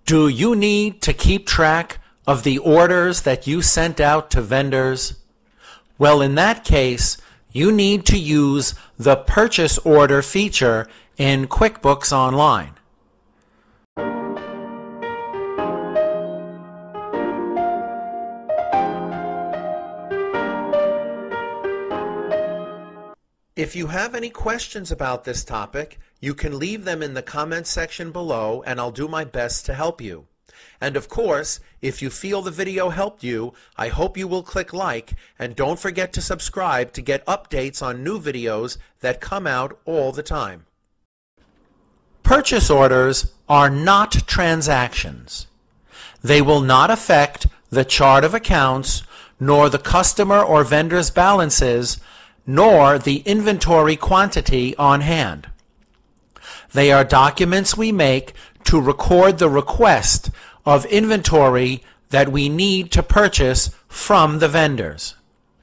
Do you need to keep track of the orders that you sent out to vendors? Well, in that case, you need to use the purchase order feature in QuickBooks Online. If you have any questions about this topic, you can leave them in the comments section below and I'll do my best to help you. And of course, if you feel the video helped you, I hope you will click like and don't forget to subscribe to get updates on new videos that come out all the time. Purchase orders are not transactions. They will not affect the chart of accounts, nor the customer or vendor's balances, nor the inventory quantity on hand. They are documents we make to record the request of inventory that we need to purchase from the vendors.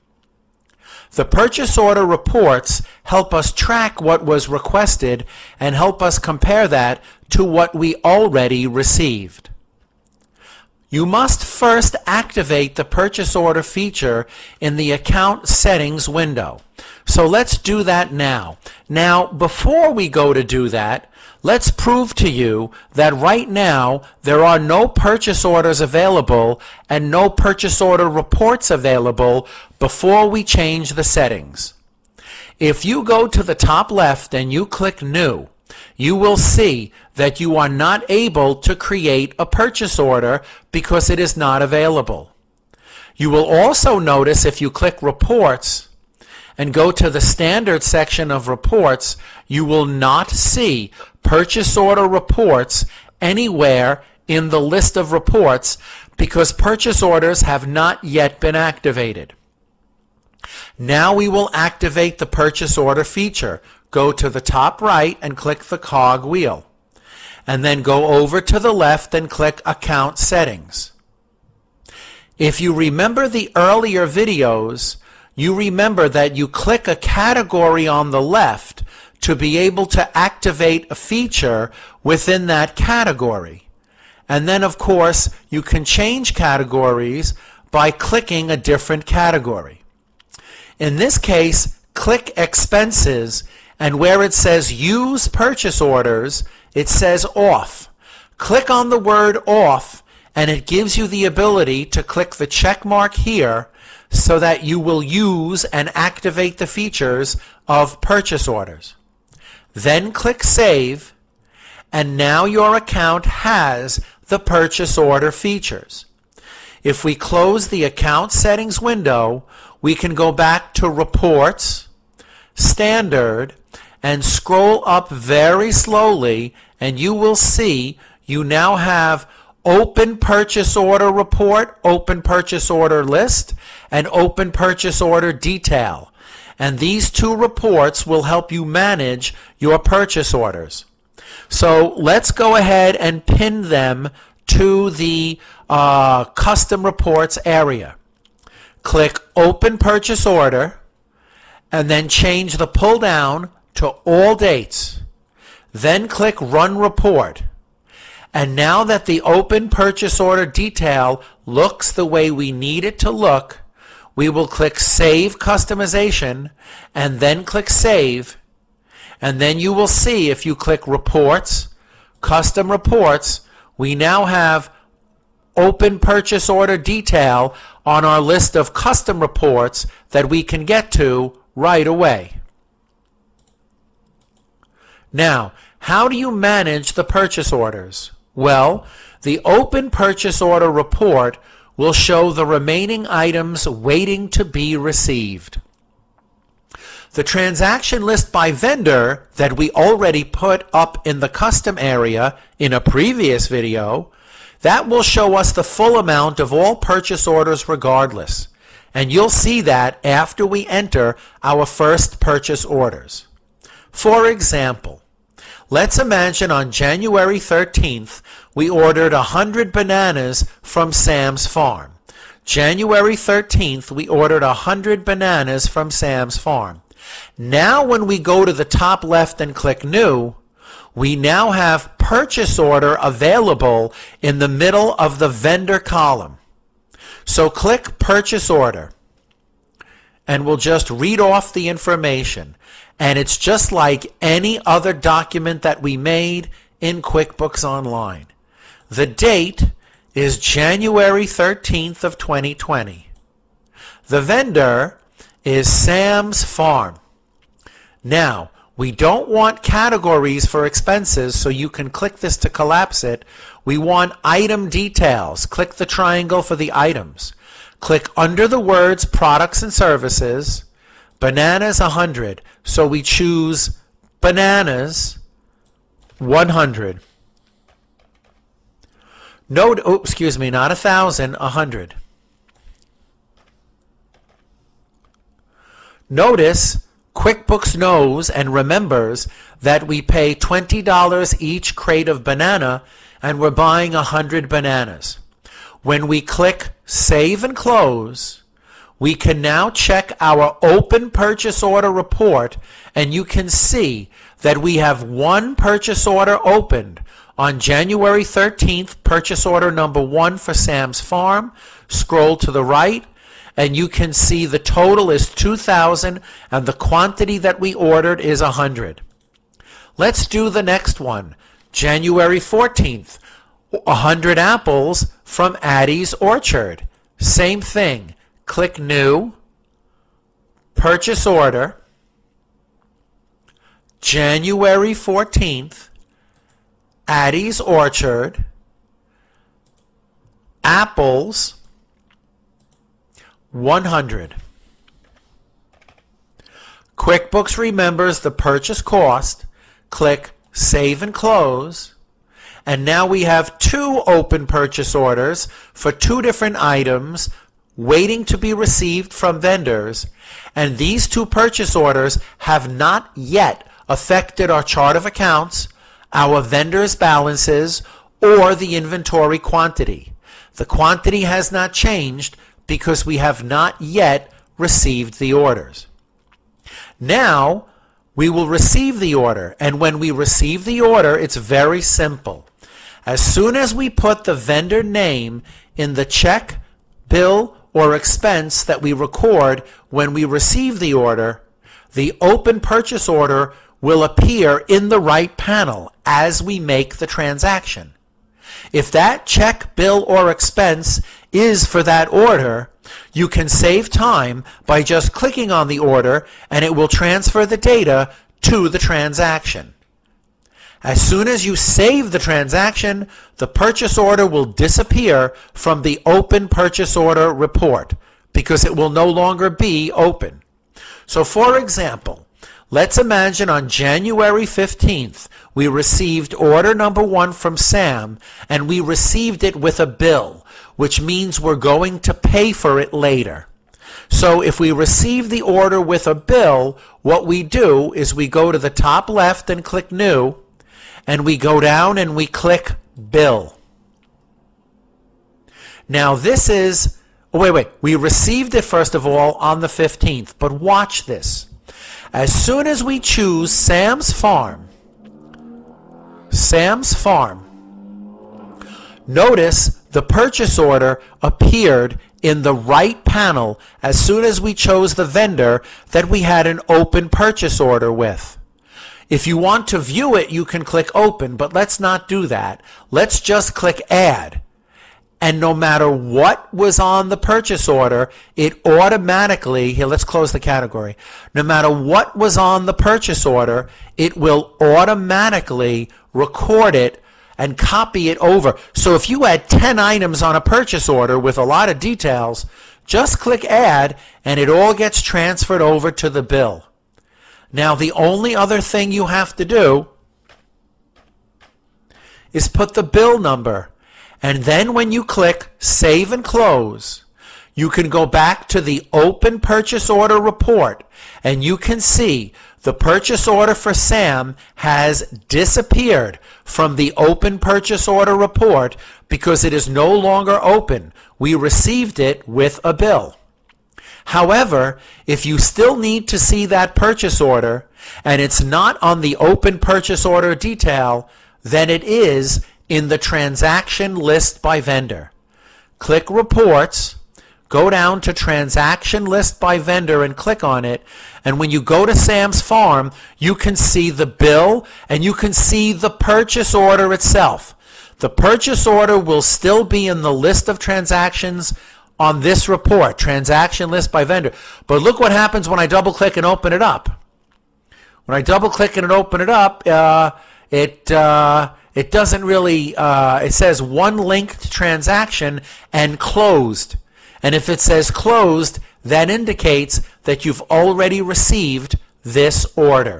The purchase order reports help us track what was requested and help us compare that to what we already received. You must first activate the purchase order feature in the account settings window. So let's do that now. Now, before we go to do that, let's prove to you that right now there are no purchase orders available and no purchase order reports available before we change the settings. If you go to the top left and you click New, you will see that you are not able to create a purchase order because it is not available. You will also notice if you click Reports and go to the Standard section of Reports, you will not see purchase order reports anywhere in the list of reports because purchase orders have not yet been activated. Now we will activate the purchase order feature. Go to the top right and click the cog wheel. And then go over to the left and click Account Settings. If you remember the earlier videos, you remember that you click a category on the left to be able to activate a feature within that category. And then, of course, you can change categories by clicking a different category. In this case, click Expenses, and where it says Use Purchase Orders, it says Off. Click on the word Off, and it gives you the ability to click the check mark here so that you will use and activate the features of purchase orders. Then click Save, and now your account has the purchase order features. If we close the account settings window, we can go back to Reports, Standard, and scroll up very slowly, and you will see you now have Open Purchase Order Report, Open Purchase Order List, and Open Purchase Order Detail. And these two reports will help you manage your purchase orders. So let's go ahead and pin them to the Custom Reports area. Click Open Purchase Order, and then change the pull down to All Dates. Then click Run Report. And now that the Open Purchase Order Detail looks the way we need it to look, we will click Save Customization and then click Save. And then you will see if you click Reports, Custom Reports, we now have Open Purchase Order Detail on our list of custom reports that we can get to right away. Now, how do you manage the purchase orders? Well, the Open Purchase Order Report will show the remaining items waiting to be received. The transaction list by vendor that we already put up in the custom area in a previous video, that will show us the full amount of all purchase orders regardless. And you'll see that after we enter our first purchase orders. For example, let's imagine on January 13th, we ordered 100 bananas from Sam's Farm. January 13th, we ordered 100 bananas from Sam's Farm. Now when we go to the top left and click New, we now have purchase order available in the middle of the vendor column. So click purchase order, and we'll just read off the information. And it's just like any other document that we made in QuickBooks Online. The date is January 13th of 2020. The vendor is Sam's Farm. Now, we don't want categories for expenses, so you can click this to collapse it. We want item details. Click the triangle for the items. Click under the words products and services. Bananas 100. So we choose bananas 100. Note, oh, excuse me, not 1,000, 100. Notice QuickBooks knows and remembers that we pay $20 each crate of banana and we're buying 100 bananas. When we click Save and Close, we can now check our open purchase order report, and you can see that we have one purchase order opened on January 13th, purchase order number 1 for Sam's Farm. Scroll to the right, and you can see the total is 2,000 and the quantity that we ordered is 100. Let's do the next one. January 14th, 100 apples from Addie's Orchard. Same thing. Click New, Purchase Order, January 14th, Addie's Orchard, apples, 100. QuickBooks remembers the purchase cost. Click Save and Close. And now we have 2 open purchase orders for 2 different items waiting to be received from vendors. And these 2 purchase orders have not yet affected our chart of accounts, our vendors' balances, or the inventory quantity. The quantity has not changed because we have not yet received the orders. Now, we will receive the order, and when we receive the order, it's very simple. As soon as we put the vendor name in the check, bill, or expense that we record when we receive the order, the open purchase order will appear in the right panel as we make the transaction. If that check, bill, or expense is for that order, you can save time by just clicking on the order and it will transfer the data to the transaction. As soon as you save the transaction, the purchase order will disappear from the open purchase order report because it will no longer be open. So for example, let's imagine on January 15th, we received order number 1 from Sam, and we received it with a bill, which means we're going to pay for it later. So if we receive the order with a bill, what we do is we go to the top left and click New, and we go down and we click Bill. Now this is, we received it first of all on the 15th, but watch this. As soon as we choose Sam's Farm, notice the purchase order appeared in the right panel as soon as we chose the vendor that we had an open purchase order with. If you want to view it, you can click Open, but let's not do that. Let's just click Add. And no matter what was on the purchase order, it automatically, here, let's close the category. No matter what was on the purchase order, it will automatically record it and copy it over. So if you had 10 items on a purchase order with a lot of details, just click Add and it all gets transferred over to the bill. Now the only other thing you have to do is put the bill number, and then when you click Save and Close, you can go back to the open purchase order report and you can see the purchase order for Sam has disappeared from the open purchase order report because it is no longer open. We received it with a bill. However, if you still need to see that purchase order and it's not on the open purchase order detail, then it is in the transaction list by vendor. Click Reports, go down to Transaction List by Vendor and click on it. And when you go to Sam's Farm, you can see the bill and you can see the purchase order itself. The purchase order will still be in the list of transactions on this report, Transaction List by Vendor. But look what happens when I double click and open it up. When I double click and open it up, it doesn't really, it says one linked transaction and closed. And if it says closed, that indicates that you've already received this order.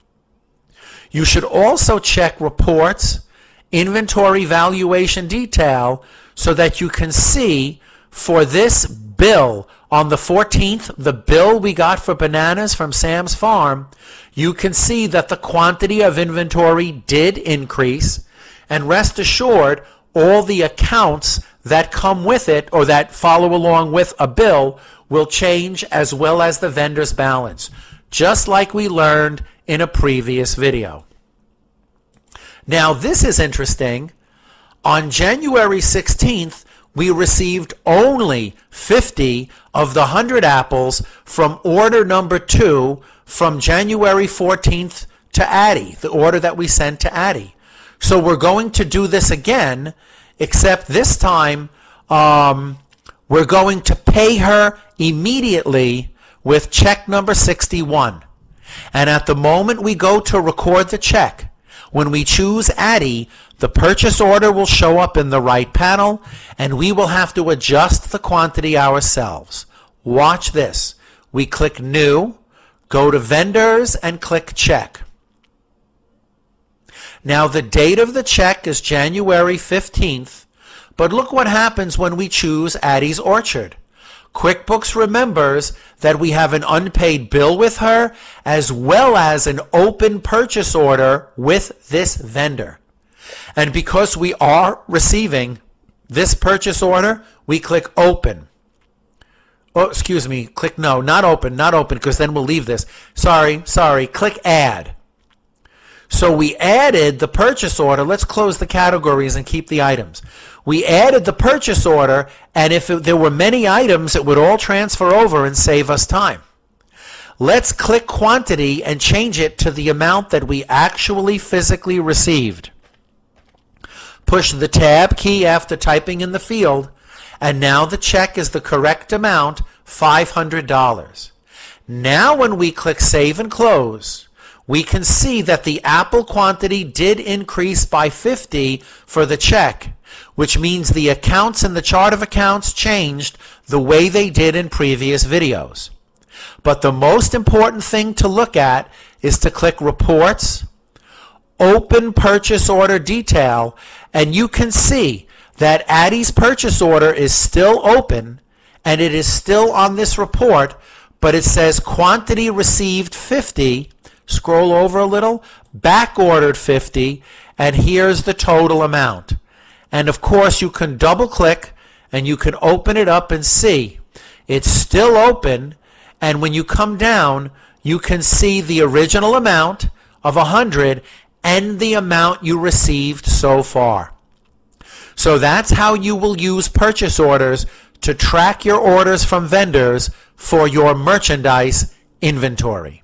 You should also check Reports, Inventory Valuation Detail, so that you can see for this bill on the 14th, the bill we got for bananas from Sam's Farm, you can see that the quantity of inventory did increase, and rest assured, all the accounts that come with it or that follow along with a bill will change, as well as the vendor's balance, just like we learned in a previous video. Now this is interesting. On January 16th, we received only 50 of the 100 apples from order number 2 from January 14th to Addie, the order that we sent to Addie. So we're going to do this again, except this time we're going to pay her immediately with check number 61. And at the moment we go to record the check, when we choose Addie, the purchase order will show up in the right panel, and we will have to adjust the quantity ourselves. Watch this. We click New, go to Vendors, and click Check. Now the date of the check is January 15th, but look what happens when we choose Addie's Orchard. QuickBooks remembers that we have an unpaid bill with her, as well as an open purchase order with this vendor. And because we are receiving this purchase order, we click Open. Oh, excuse me, click No, not Open, because then we'll leave this. Sorry, click Add. So we added the purchase order. Let's close the categories and keep the items. We added the purchase order, and if there were many items, it would all transfer over and save us time. Let's click Quantity and change it to the amount that we actually physically received. Push the Tab key after typing in the field, and now the check is the correct amount, $500. Now when we click Save and Close, we can see that the apple quantity did increase by 50 for the check, which means the accounts in the chart of accounts changed the way they did in previous videos. But the most important thing to look at is to click Reports, Open Purchase Order Detail, and you can see that Addie's purchase order is still open and it is still on this report, but it says quantity received 50, scroll over a little, back ordered 50, and here's the total amount. And of course you can double click and you can open it up and see it's still open, and when you come down you can see the original amount of 100 and the amount you received so far. So that's how you will use purchase orders to track your orders from vendors for your merchandise inventory.